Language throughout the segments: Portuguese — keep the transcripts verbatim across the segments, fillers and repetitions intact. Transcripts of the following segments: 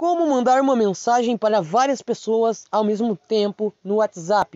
Como mandar uma mensagem para várias pessoas ao mesmo tempo no WhatsApp.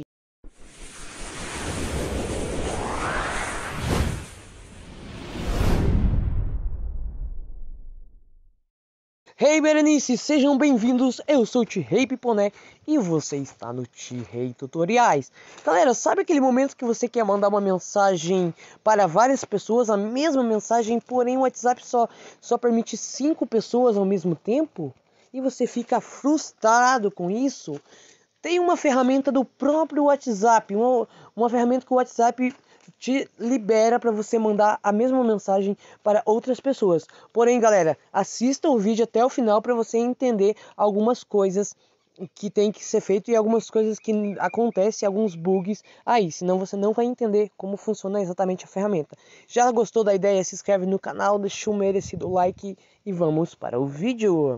Hey Berenice, sejam bem-vindos, eu sou o T-Rei Piponé e você está no T-Rei Tutoriais. Galera, sabe aquele momento que você quer mandar uma mensagem para várias pessoas, a mesma mensagem, porém o WhatsApp só, só permite cinco pessoas ao mesmo tempo? E você fica frustrado com isso? Tem uma ferramenta do próprio WhatsApp, uma, uma ferramenta que o WhatsApp te libera para você mandar a mesma mensagem para outras pessoas. Porém, galera, assista o vídeo até o final para você entender algumas coisas que tem que ser feito e algumas coisas que acontecem, alguns bugs aí, senão você não vai entender como funciona exatamente a ferramenta. Já gostou da ideia? Se inscreve no canal, deixa um merecido like e vamos para o vídeo.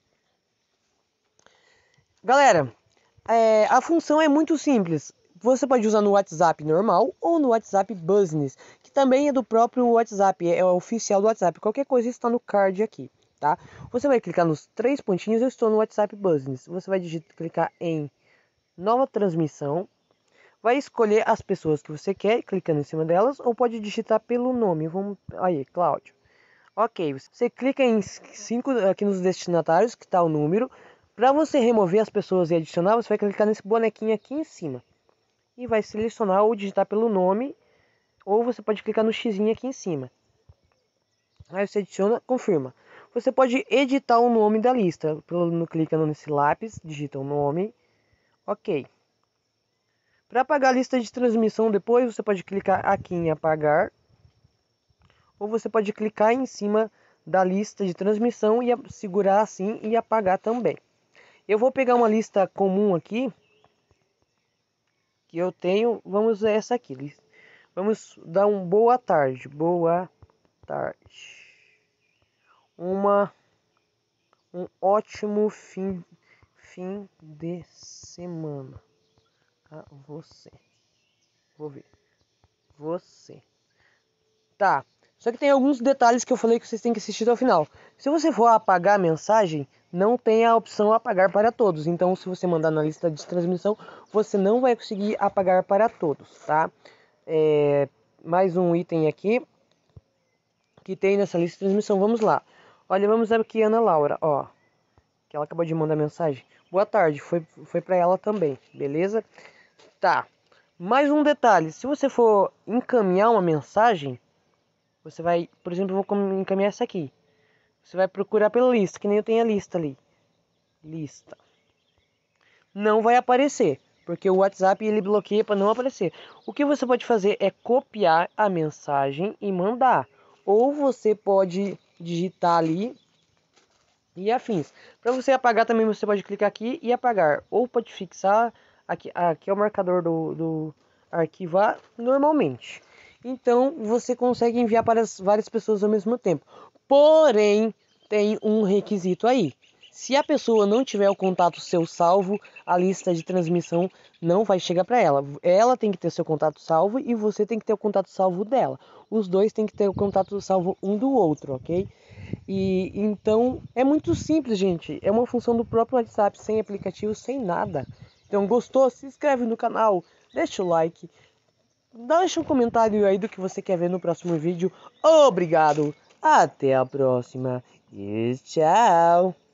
Galera, é, a função é muito simples. Você pode usar no WhatsApp normal ou no WhatsApp Business, que também é do próprio WhatsApp, é, é oficial do WhatsApp. Qualquer coisa está no card aqui, tá? Você vai clicar nos três pontinhos, eu estou no WhatsApp Business. Você vai digitar, clicar em nova transmissão, vai escolher as pessoas que você quer, clicando em cima delas, ou pode digitar pelo nome. Vamos aí, Cláudio. Ok, você clica em cinco aqui nos destinatários, que está o número. Para você remover as pessoas e adicionar, você vai clicar nesse bonequinho aqui em cima. E vai selecionar ou digitar pelo nome, ou você pode clicar no xizinho aqui em cima. Aí você adiciona, confirma. Você pode editar o nome da lista. Pelo, clicando nesse lápis, digita o nome. Ok. Para apagar a lista de transmissão depois, você pode clicar aqui em apagar. Ou você pode clicar em cima da lista de transmissão e segurar assim e apagar também. Eu vou pegar uma lista comum aqui, que eu tenho, vamos usar essa aqui. Vamos dar um boa tarde, boa tarde. Uma, um ótimo fim, fim de semana a você. Vou ver. Você. Tá. Só que tem alguns detalhes que eu falei que vocês têm que assistir até o final. Se você for apagar a mensagem, não tem a opção apagar para todos. Então, se você mandar na lista de transmissão, você não vai conseguir apagar para todos, tá? É, mais um item aqui que tem nessa lista de transmissão. Vamos lá. Olha, vamos aqui Ana Laura, ó. Que ela acabou de mandar mensagem. Boa tarde, foi, foi para ela também, beleza? Tá. Mais um detalhe. Se você for encaminhar uma mensagem, você vai, por exemplo, eu vou encaminhar essa aqui. Você vai procurar pela lista, que nem eu tenho a lista ali. Lista. Não vai aparecer, porque o WhatsApp ele bloqueia para não aparecer. O que você pode fazer é copiar a mensagem e mandar. Ou você pode digitar ali e afins. Para você apagar também você pode clicar aqui e apagar. Ou pode fixar, aqui, aqui é o marcador do, do arquivar normalmente. Então você consegue enviar para várias pessoas ao mesmo tempo. Porém, tem um requisito aí. Se a pessoa não tiver o contato seu salvo, a lista de transmissão não vai chegar para ela. Ela tem que ter seu contato salvo e você tem que ter o contato salvo dela. Os dois tem que ter o contato salvo um do outro, ok? E então é muito simples, gente. É uma função do próprio WhatsApp, sem aplicativo, sem nada. Então gostou? Se inscreve no canal, deixa o like. Deixa um comentário aí do que você quer ver no próximo vídeo. Obrigado, até a próxima e tchau!